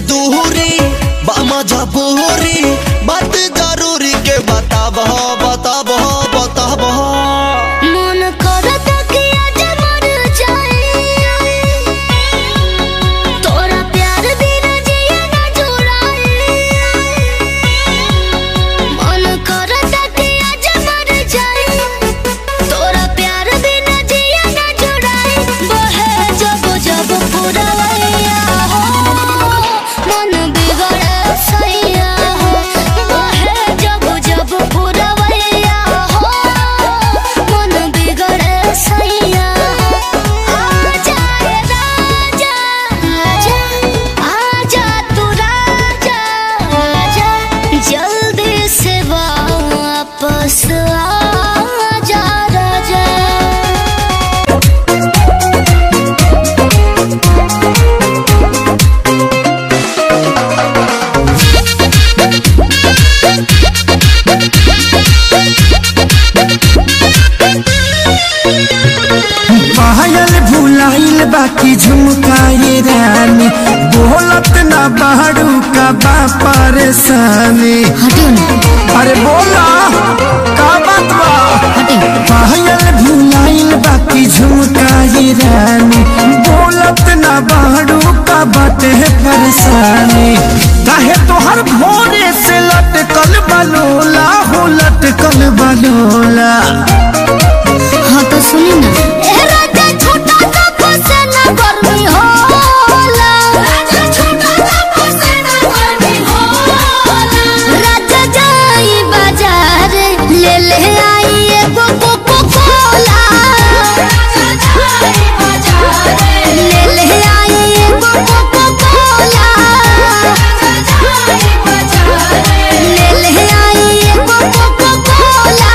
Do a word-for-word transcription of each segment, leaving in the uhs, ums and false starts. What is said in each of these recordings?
दूरी बामा जबूरी बात जरूरी के बताब बताब बताब मन करता कि आज मर जाए तोरा प्यार बिना जिया ना जुड़ाए। मन करता कि आज मर जाए तोरा प्यार बिना जिया ना जुड़ाए। बहे जब जब पुरवैया हो मन बिगड़े सैया हो। बहे जब जब पुरवैया हो मन बिगड़े सैया हो। आजा रे राजा आजा आजा तू राजा आजा जल्दी से वापस आजा राजा। पायल भुलाइल बाकी झुमकाए रानी बोलत ना बाड़ू का बा परेशानी। हटियो ना अरे बोला का बात बा। हटियो। पायल भुलाइल बाकी झुमकाए रानी बोलत ना बाड़ू का बाटे परेशानी। काहे तोहर भोरे से लटकल बलोला हो लटकल बलोला। हाँ तो सुनी ना ए राजा छोटा सा फसेना गर्मी होला। राजा छोटा सा फसेना गर्मी होला। राजा जाई बाजार ले ले आई एगो कोको कोला। राजा जाई बाजार ले ले आई एगो कोको कोला। राजा जाई बाजार ले ले आई एगो कोको कोला।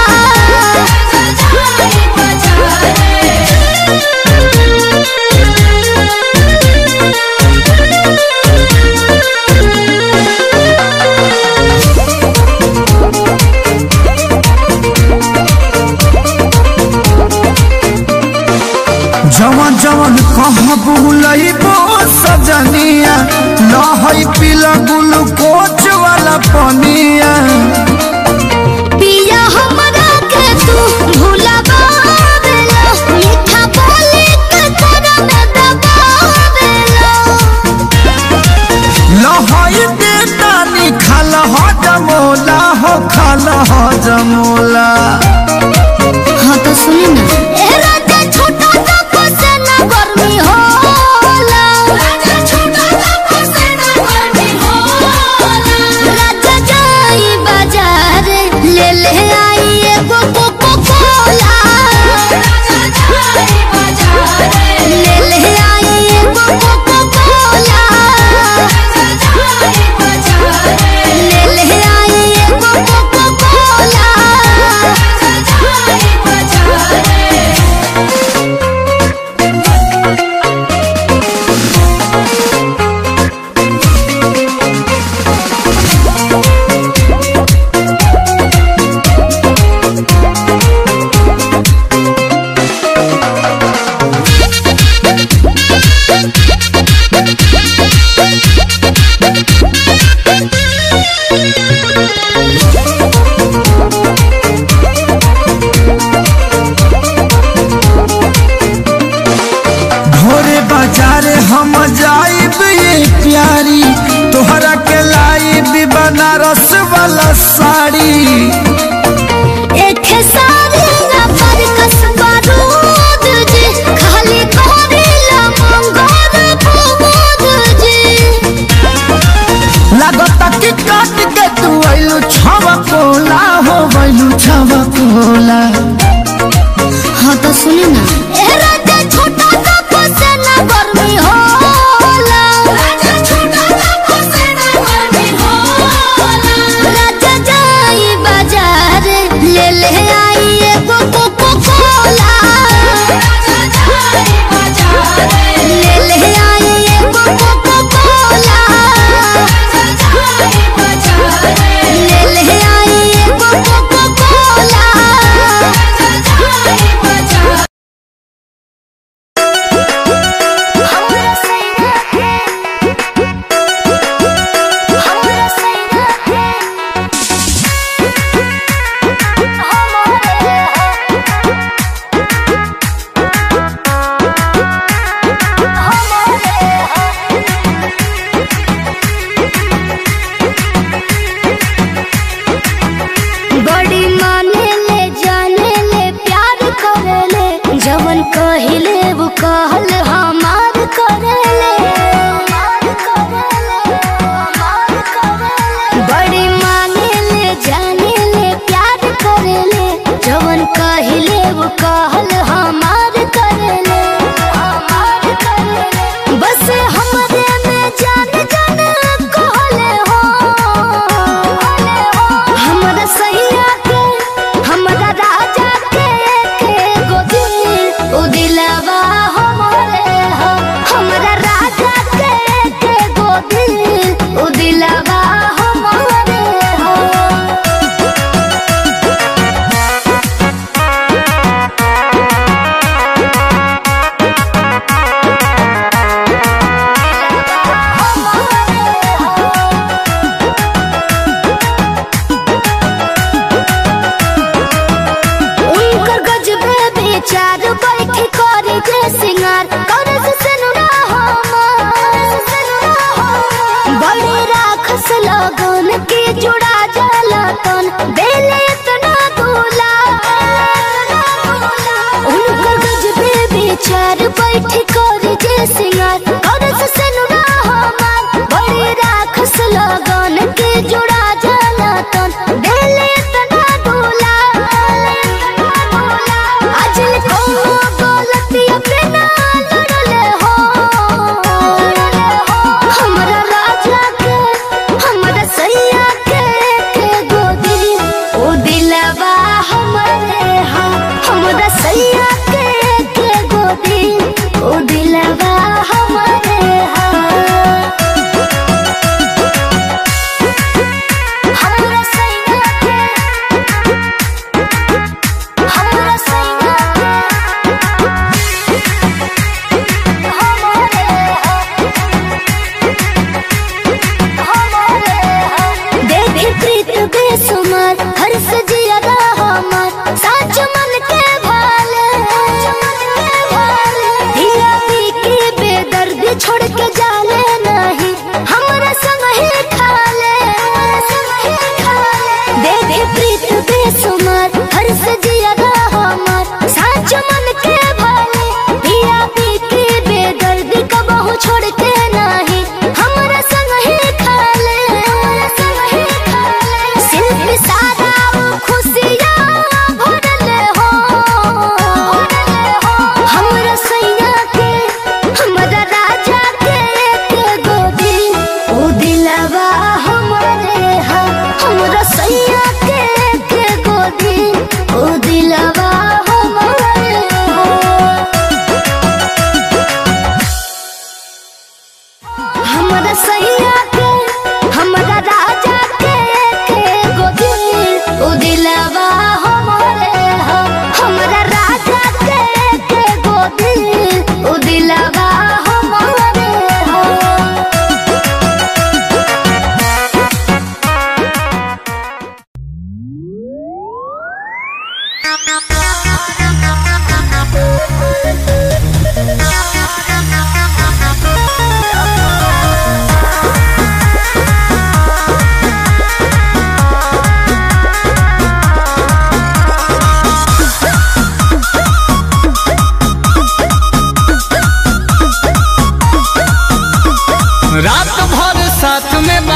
जवन जवन कहाँ बुलइबो सजनिया लहई पीला ग्लूकोच वाला पनिया। पिया हमरा के तू भुलावेला मीठा बोली के तोरा में दबावेला। लहई बेटानी खाल हो जमोला हो खाल हो जमोला। हाँ तो सुनी ना ए राजा छोटा सा फसेना गर्मी होला। राजा छोटा सा फसेना गर्मी होला। राजा जाई बाजार ले ले आई एगो कोको कोला। राजा जाई बाजार ले ले आई एगो कोको कोला। राजा जाई बाजार ले ले आई एगो कोको कोला। राजा जाई बाजार भोरे बाजार हम जाइब ये प्यारी तोहरा के लाइब बनारस वाला साड़ी। एक सारी ना पर कसबा रूद जी खाली करेला मंगोर फूद जी। लागता कि काट के तू आइलू छवा कोला हो गइलू छवा कोला। हाँ तो सुनी ना ए राजा छोटा सा फसेना गर्मी होला। राजा छोटा सा फसेना गर्मी होला। राजा जाई बाजार ले ले आई एगो कोको कोला। राजा जाई बाजार ले ले आई एगो कोको कोला। राजा जाई बाजार ले ले आई एगो कोको कोला।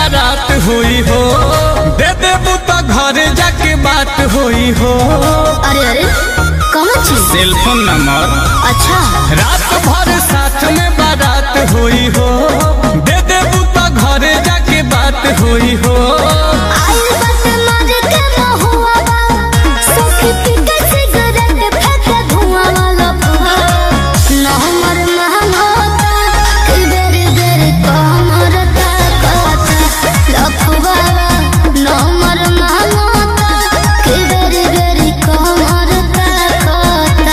बारात हुई हो, दे देबू तो घर जाके बात हुई हो। अरे अरे कौन चीज? Cellphone number. अच्छा। रात भर साथ में बारात हुई हो, दे देबू तो घर जाके बात हुई हो। आई बात मार के महुआ बा, सोखी पी के सिगरेट फेंके धुआं वाला फुहा। न हमर महंग होता कि बेरी बेरी कमर ताकता लफुआ। न हमर महंग होता कि बेरी बेरी कमर ताकता।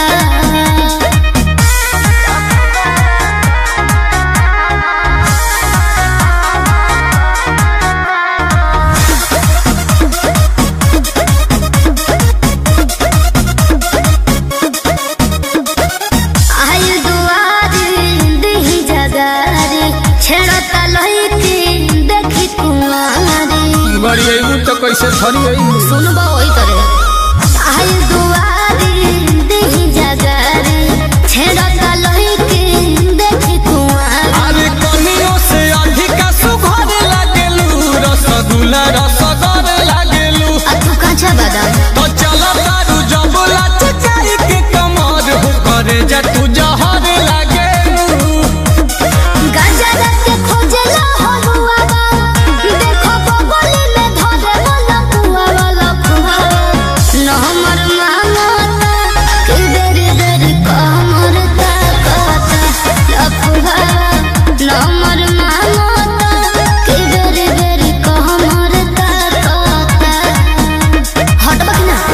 आई दुआरी दिही जगारी छेड़ता लईकी देखी कुंवारी। बड़ी अइबू तो कैसे फरी अइबू? सुनबा ओई तरे। आई दुआरी दिही जगारी छेड़ता लईकी देखी कुंवारी। अरे कनियों से अधिका सुघर लागेलू, रसगुल्ला रसगर लागेलू। आ तू काचा बादाम तो चलो तारू जबला चिकाई के कमर हो करे जा तू जहर लागेलू। गांजा रख के खोजला हलुआ बा, देखो बगली में धरे वाला कुआ वाला कुआ। न हमर मांगता कि बेरी बेरी कमर ताकता लफुआ। न हमर मांगता कि बेरी बेरी कमर ताकता। हटबा कि ना?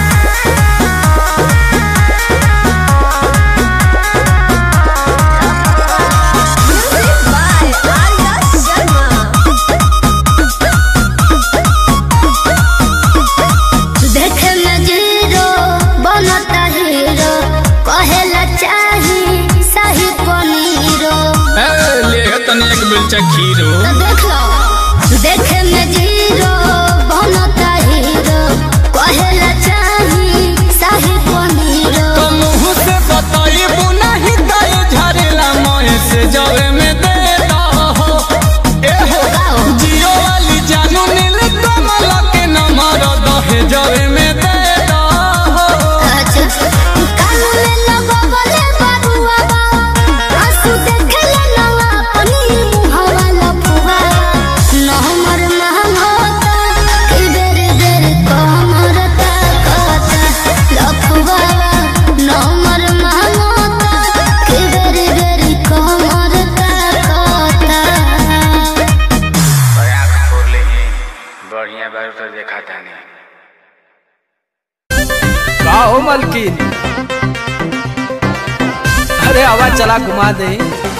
देखे में जीरो बनता हीरो, कहेला चाही शाही पनीरो। ए ले तने एक बेलचा खीरो। तो देख लो देखे में जीरो बनता हीरो, कहेला चाही शाही पनीरो। तो मुँह से बताइबू नहीं दे झरेला मोए से जवे में दे दहो। ए हो जियो वाली जानू नील कमल के नंबर दहे जवे में दे दहो। अच्छा कान में लगवले बारुआ बा, आंसू देखले ना अपनी मुहवा लफुआ। न हमर महंग होता कि बेरी बेरी कमर ताकता लफुआ। न हमर महंग होता कि बेरी बेरी कमर ताकता। आँख खोल ले बढ़िया बार तो देखा था नहीं। का हो मलकिन? अरे आवाज चला घुमा दे।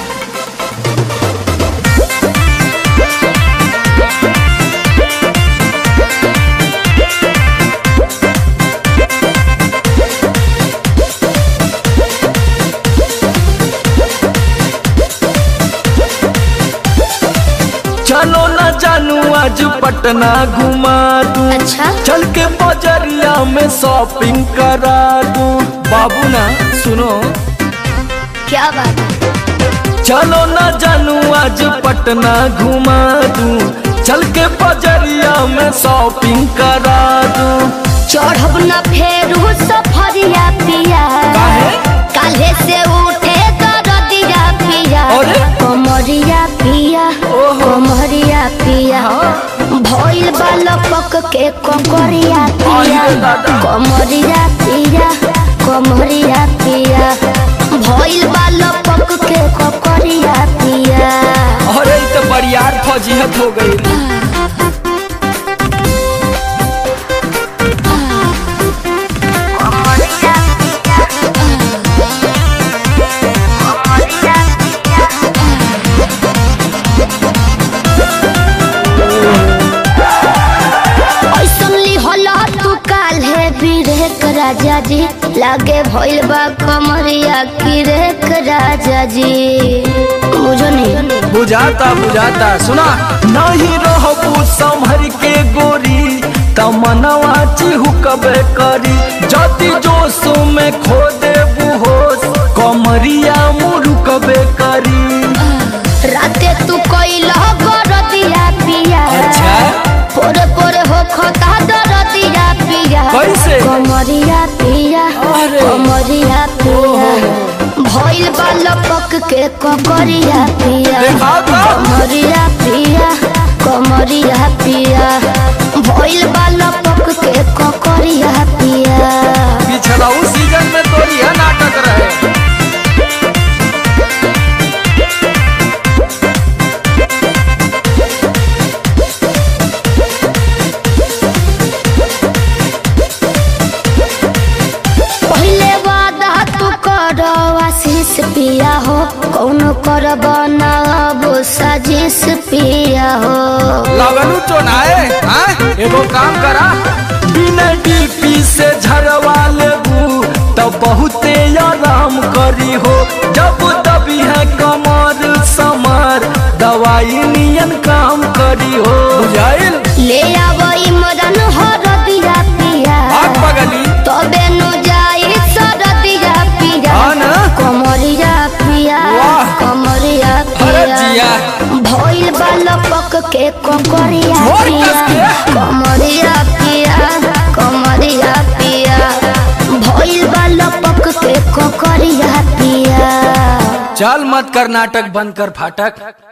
चलो ना जानू आज पटना घुमा दूं। अच्छा चल के बजरिया में शॉपिंग करा दूं। बाबू ना सुनो, क्या बात है? चलो ना जानू आज पटना घुमा दूं। चल के बजरिया में शॉपिंग करा दूं। चढ़ब न फेरू सफरिया पिया, काल्हे से उठे दरदिया पिया। अरे? कमरिया पिया कमरिया पिया, भइल बालक के ककरिया पिया। कमरिया पिया कमरिया पिया, भइल बालक के ककरिया पिया। अरे ई तो बरियार फजीहत हो गई। राजा जी लागे भइल बा कमरिया की रेख राजा जी। मुझे नहीं बुझाता बुझाता सुना। नहीं रहबू संभर के गोरी तमनवा चिहुकबे करी। जति जोश में खो देबू होश कमरिया मुरुकबे करी। राते तू कोइला कर दिया पिया, ककरिया पिया देखाओ तो। कमरिया पिया कमरिया पिया भइल बा लपक के ककरिया पिया। पिछला उस सीजन में तो यह नाटक रहे। पहले वादा तू कर आशीष पिया हो कौन कर बनाब साजिश पिया हो। लगनू चोनाए हाँ? एगो काम करा बिना डीपी से झरवा लेबू तो बहुते आराम करी हो। जब दबी है कमर समर दवाई नियन काम करी हो। बुझाइल ले आवई मदन हरदिया पिया आग पगली तबे नु जाई सरदिया पिया। हाँ ना? कमरिया पिया वाह। कमरिया अरे जिया। पिया भइल बा लपक के ककरिया जोर पिया कस के। कमरिया पिया कमरिया पिया भइल बा लपक के ककरिया पिया। चल मत कर नाटक बंद कर फाटक।